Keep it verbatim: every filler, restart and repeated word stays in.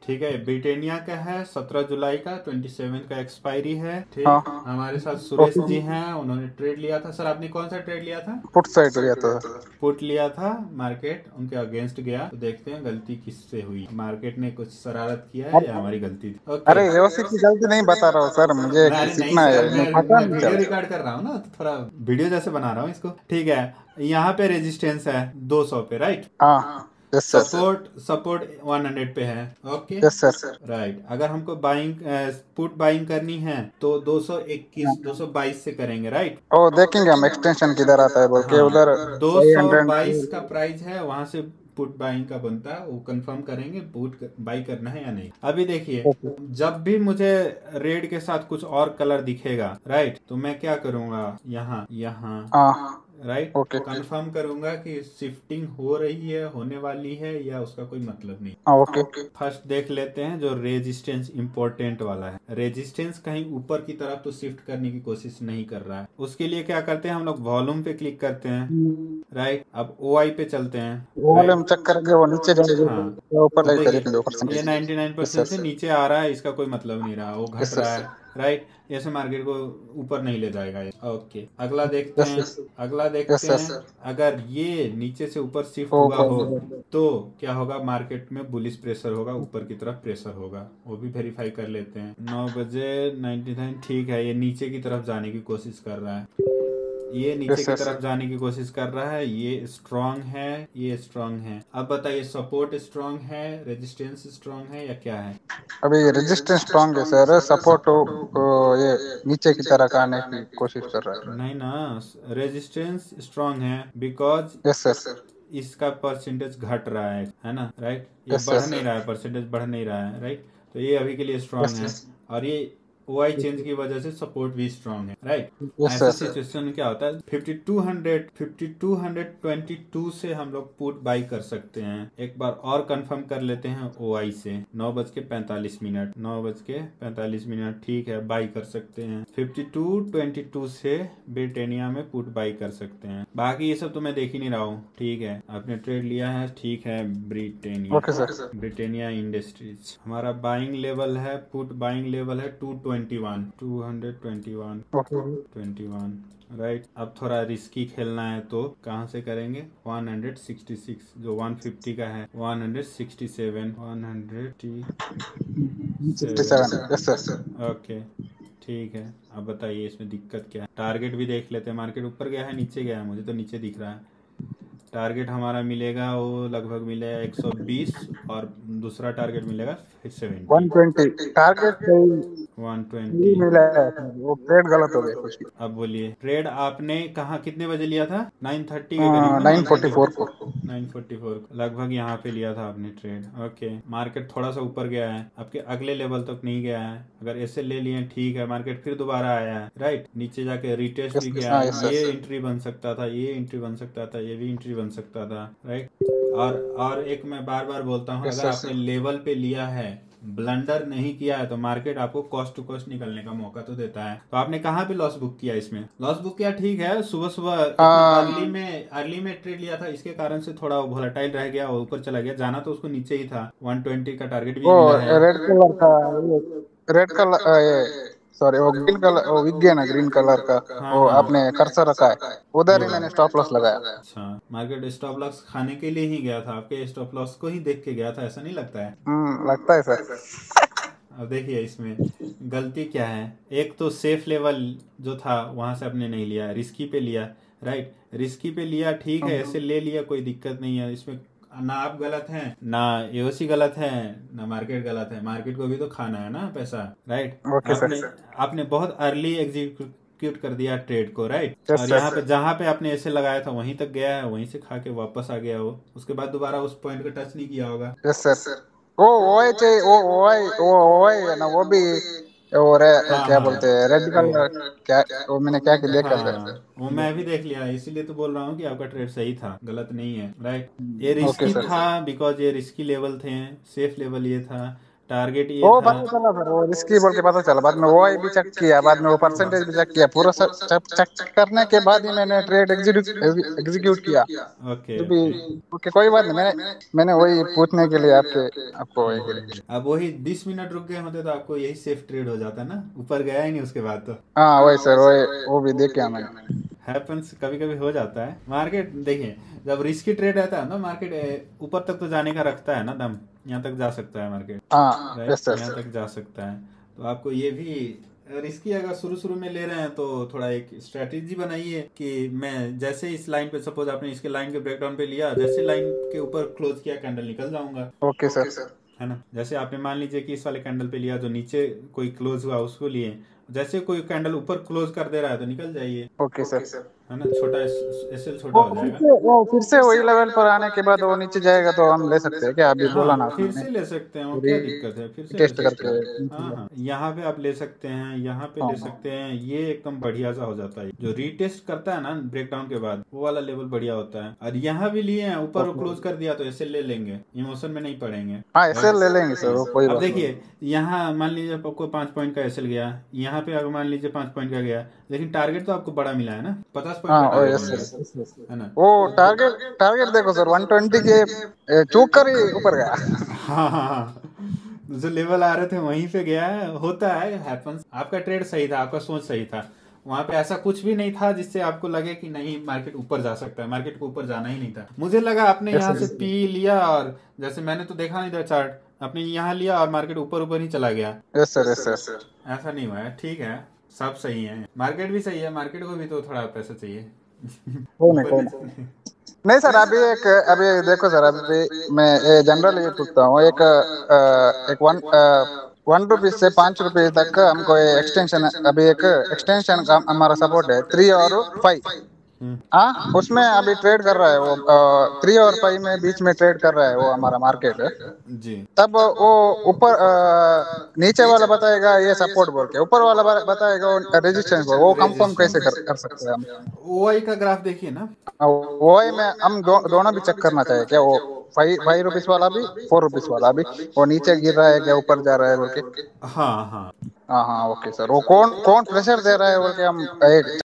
ठीक है, ब्रिटेनिया का है, सत्रह जुलाई का, सत्ताईस का एक्सपायरी है। ठीक, हाँ हमारे साथ सुरेश ओके। जी हैं, उन्होंने ट्रेड लिया था। सर आपने कौन सा ट्रेड लिया था? पुट साइड लिया था। पुट लिया था, मार्केट उनके अगेंस्ट गया। तो देखते हैं गलती किससे हुई, मार्केट ने कुछ शरारत किया है या अरे हमारी गलती थी। ओके, अरे एओसी की गलती नहीं बता रहा हूँ सर, मुझे मैं नहीं सीखना है, सर, मुझे मैं पता मैं नहीं वीडियो चला। रिकॉर्ड कर रहा हूँ ना, तो थोड़ा वीडियो जैसे बना रहा हूँ इसको। ठीक है, यहाँ पे रेजिस्टेंस है दो सौ पे, राइट। हाँ यस सर। सपोर्ट सपोर्ट सौ पे है। Okay, yes sir. राइट। अगर हमको बाइंग पुट बाइंग करनी है तो दो सौ इक्कीस दो सौ बाईस से करेंगे, राइट। ओ देखेंगे हम एक्सटेंशन किधर आता है बोल के, हाँ, उधर दो फाइव सौ हंड्रेड। बाईस का प्राइस है, वहां से पुट बाइंग का बनता है, वो कंफर्म करेंगे पुट बाई करना है या नहीं। अभी देखिए, ओके। जब भी मुझे रेड के साथ कुछ और कलर दिखेगा, राइट, तो मैं क्या करूंगा, यहाँ यहाँ हाँ राइट, ओके। कंफर्म करूंगा कि शिफ्टिंग हो रही है, होने वाली है, या उसका कोई मतलब नहीं। हाँ ओके। फर्स्ट देख लेते हैं जो रेजिस्टेंस इंपॉर्टेंट वाला है। रेजिस्टेंस कहीं ऊपर की तरफ तो शिफ्ट करने की कोशिश नहीं कर रहा है। उसके लिए क्या करते हैं हम लोग, वॉल्यूम पे क्लिक करते हैं, राइट। अब ओ आई पे चलते हैं, वो वाले हम राइट। चेक करेंगे, वो नीचे जाएगा हाँ, या ऊपर तो जाएगा, देखिए देख लो ये percentage. Ninety nine yes percent से सर। नीचे आ रहा है, इसका कोई मतलब नहीं रहा, वो घट यस रहा सर। है, राइट। ऐसे मार्केट को ऊपर नहीं ले जाएगा ये। ओके, अगला देखते यस हैं। सर। अगला देखते यस हैं, सर। अगर ये नीचे से ऊपर शिफ्ट हुआ हो ऊपर। तो क्या होगा, मार्केट में बुलिश प्रेशर होगा, ऊपर की तरफ प्रेशर होगा। वो भी वेरीफाई कर लेते हैं। नौ बजे नाइन्टी नाइन, ठीक है, ये नीचे की तरफ जाने की कोशिश कर रहा है, ये नीचे यस की सर। तरफ जाने की कोशिश कर रहा है, ये स्ट्रांग है, ये स्ट्रांग है। अब बताइए, सपोर्ट स्ट्रांग है, रेजिस्टेंस स्ट्रांग है, या क्या है? अभी रेजिस्टेंस स्ट्रांग है सर, सपोर्ट ये नीचे की तरह का आने की कोशिश कर रहा है। नहीं ना, रेजिस्टेंस स्ट्रांग है बिकॉज यस सर। इसका परसेंटेज घट रहा है है ना, राइट। ये यस बढ़ सर। नहीं रहा है, परसेंटेज बढ़ नहीं रहा है, राइट। तो ये अभी के लिए स्ट्रांग यस है, और ये ओ आई चेंज की वजह से सपोर्ट भी स्ट्रांग है, राइट। यस ऐसे सर। सिचुएशन में क्या होता है, fifty two hundred fifty two hundred twenty two से हम लोग पुट बाई कर सकते हैं। एक बार और कंफर्म कर लेते हैं ओ आई से। नौ बज के पैंतालीस मिनट नौ बज के पैंतालीस मिनट ठीक है, बाई कर सकते हैं। फिफ्टी टू ट्वेंटी टू से ब्रिटेनिया में पुट बाई कर सकते हैं। बाकी ये सब तो मैं देख ही नहीं रहा हूँ। ठीक है, आपने ट्रेड लिया है, ठीक है। Britannia, okay sir. Britannia industries, हमारा बाइंग लेवल है, पुट बाइंग लेवल है two twenty one two hundred twenty one okay. Twenty one right. अब थोड़ा रिस्की खेलना है तो कहाँ से करेंगे, वन हंड्रेड सिक्सटी सिक्स जो वन फिफ्टी का है, one hundred sixty seven one hundred sixty seven. Yes sir. Okay, ठीक है। अब बताइए इसमें दिक्कत क्या है। टारगेट भी देख लेते हैं, मार्केट ऊपर गया है नीचे गया है, मुझे तो नीचे दिख रहा है। टारगेट हमारा मिलेगा, वो लगभग मिलेगा एक सौ बीस, और दूसरा टारगेट मिलेगा सेवेंटी। वन ट्वेंटी टारगेट सही वन सही ट्वेंटी मिला है, वो ट्रेड गलत हो गया कुछ। अब बोलिए, ट्रेड आपने कहाँ कितने बजे लिया था? नाइन थर्टी के करीब, नाइन फोर्टी फोर को। नाइन फोर्टी फोर लगभग यहाँ पे लिया था आपने ट्रेड। ओके, मार्केट थोड़ा सा ऊपर गया है, आपके अगले लेवल तक नहीं गया है। अगर ऐसे ले लिए ठीक है, मार्केट फिर दोबारा आया है, राइट। नीचे जाके रिटेस्ट भी किया है, ये एंट्री बन सकता था, ये एंट्री बन सकता था, ये भी एंट्री बन सकता था, राइट। और और एक मैं बार बार बोलता हूँ, अगर आपने लेवल पे लिया है, ब्लंडर नहीं किया है, तो मार्केट आपको कॉस्ट टू कॉस्ट निकलने का मौका तो देता है। तो आपने कहाँ पे लॉस बुक किया? इसमें लॉस बुक किया, ठीक है, सुबह सुबह अर्ली में अर्ली में ट्रेड लिया था, इसके कारण से थोड़ा वोलेटाइल रह गया और ऊपर चला गया। जाना तो उसको नीचे ही था, वन ट्वेंटी का टारगेट भी मिला है। रेड कलर का, रेड कलर सॉरी वो ग्रीन कलर, वो विग गया ना ग्रीन कलर का, हाँ वो हाँ, आपने कर्सर रखा है, उधर ही मैंने स्टॉप लॉस लगाया। अच्छा, मार्केट स्टॉप लॉस खाने के लिए ही गया था, आपके स्टॉप लॉस को ही देख के गया था, ऐसा नहीं लगता है? हम्म लगता है सर। अब देखिए इसमें गलती क्या है। एक तो सेफ लेवल जो था वहां से आपने नहीं लिया, रिस्की पे लिया, राइट। रिस्की पे लिया, ठीक है, ऐसे ले लिया, कोई दिक्कत नहीं है इसमें। ना आप गलत हैं, ना एओसी गलत है, ना मार्केट गलत है। मार्केट को भी तो खाना है ना पैसा, राइट। Okay sir. आपने आपने बहुत अर्ली एग्जीक्यूट कर दिया ट्रेड को, राइट। यस और सर। यहाँ पे जहाँ पे आपने ऐसे लगाया था वहीं तक गया है, वहीं से खा के वापस आ गया वो, उसके बाद दोबारा उस पॉइंट को टच नहीं किया होगा। Yes sir. वो ओए चाहिए, वो ओए वो ओए है ना, वो भी वो रे, हाँ क्या हाँ, बोलते हैं रेड वो कलर, क्या वो मैंने क्या कि देखा सर। हाँ, वो मैं भी देख लिया, इसीलिए तो बोल रहा हूँ कि आपका ट्रेड सही था, गलत नहीं है, राइट। ये ओके रिस्की सर। था बिकॉज ये रिस्की लेवल थे, सेफ लेवल ये था। टारगेट ये वो था। पता चला सर, वो रिस्की बोल के पता चला, बाद में वो आई भी चेक किया, बाद में वो परसेंटेज भी चेक किया, पूरा सब चेक करने के बाद ही मैंने ट्रेड एग्जीक्यूट एग्जीक्यूट किया। ओके तो भी ओके। ओके, कोई बात नहीं, मैंने मैंने वही पूछने के लिए आपके आपको वही करे। अब वही बीस मिनट रुक गए होते तो आपको यही सेफ ट्रेड हो जाता ना, ऊपर गया ही नहीं उसके बाद तो। हाँ वही सर, वही वो भी देखा मैंने। हैपन्स, कभी कभी हो जाता है। मार्केट देखिए, जब रिस्की ट्रेड रहता है ना, मार्केट ऊपर तक तो जाने का रखता है ना दम, यहाँ तक जा सकता है मार्केट, हाँ यस राइट, यहाँ सर। तक जा सकता है। तो आपको ये भी रिस्की, अगर शुरू शुरू में ले रहे हैं तो थोड़ा एक स्ट्रेटेजी बनाइए कि मैं जैसे इस लाइन पे, सपोज आपने इसके लाइन के ब्रेकडाउन पे लिया, जैसे लाइन के ऊपर क्लोज किया कैंडल निकल जाऊंगा, ओके सर। है ना। जैसे आपने मान लीजिए कि इस वाले कैंडल पे लिया, जो नीचे कोई क्लोज हुआ उसको लिए, जैसे कोई कैंडल ऊपर क्लोज कर दे रहा है तो निकल जाइए, ओके सर। है ना। छोटा एस एल छोटा वो हो फिर जाएगा। से वो फिर से वही लेवल पर आने के बाद वो नीचे जाएगा तो हम ले सकते हैं क्या? अभी बोला ना हाँ फिर आपने, से ले सकते हैं, वो क्या दिक्कत है, फिर से ले टेस्ट सकते करके हैं। नीचे हाँ जाए। हाँ, यहाँ पे आप ले सकते हैं, यहाँ पे हाँ ले हाँ सकते हैं, ये एकदम बढ़िया सा हो जाता है। जो रीटेस्ट करता है ना ब्रेकडाउन के बाद, वो वाला लेवल बढ़िया होता है। और यहाँ भी लिए हैं, ऊपर ओके। क्लोज कर दिया तो ऐसे ले लेंगे, इमोशन में नहीं पड़ेंगे। हाँ एस एल ले लेंगे सर, वो कोई अब बात नहीं। देखिए, यहाँ मान लीजिए आपको पाँच पॉइंट का एस एल गया, यहाँ पे अगर मान लीजिए पाँच पॉइंट का गया, लेकिन टारगेट तो आपको बड़ा मिला है ना, पचास पॉइंट हाँ का ओ टारगेट यस मिला सर, है, है ना। वो टारगेट टारगेट देखो सर, वन ट्वेंटी के ए, चूक कर ही ऊपर गया। हाँ हाँ हाँ, जो लेवल आ रहे थे वहीं पे गया है, होता है, हैपन्स। आपका ट्रेड सही था, आपका सोच सही था, वहां पे ऐसा कुछ भी नहीं था जिससे आपको लगे कि नहीं मार्केट ऊपर जा सकता है, मार्केट को ऊपर जाना ही नहीं था। मुझे लगा आपने यस यहाँ से सर। पी लिया, और जैसे मैंने तो देखा नहीं था चार्ट, आपने यहाँ लिया और मार्केट ऊपर ऊपर ही चला गया। Yes sir yes sir. ऐसा नहीं हुआ है, ठीक है, सब सही है, मार्केट भी सही है, मार्केट को भी तो थोड़ा पैसा चाहिए। कोई नहीं ऊपर कोई नीचे नहीं। नहीं सर, अभी एक अभी देखो सर, अभी मैं जनरल ये पूछता हूँ, एक अ, एक वन वन रुपीज से पाँच रुपीज तक हमको एक्सटेंशन, अभी एक एक्सटेंशन का हमारा सपोर्ट है थ्री और फाइव। हम्म, हाँ उसमें अभी ट्रेड कर रहा है वो, थ्री और फाइव में बीच में ट्रेड कर रहा है वो हमारा मार्केट। जी। तब वो ऊपर अ, नीचे वाला बताएगा ये सपोर्ट बोल के, ऊपर वाला ब- बताएगा वो रेजिस्टेंस बोल, वो कंफर्म कैसे कर, कर सकते हैं हम? ओ आई का ग्राफ देखिए ना। अ, वो ही में हम दो, दोनों भी चेक करना चाहिए क्या? वो फाइव फाइव रुपीज वाला भी, फोर रुपीज वाला भी, वो नीचे गिर रहा है क्या ऊपर जा रहा है बोल के? हाँ हाँ। हाँ हाँ ओके सर, वो कौन कौन प्रेशर दे रहा है बोल के हम एक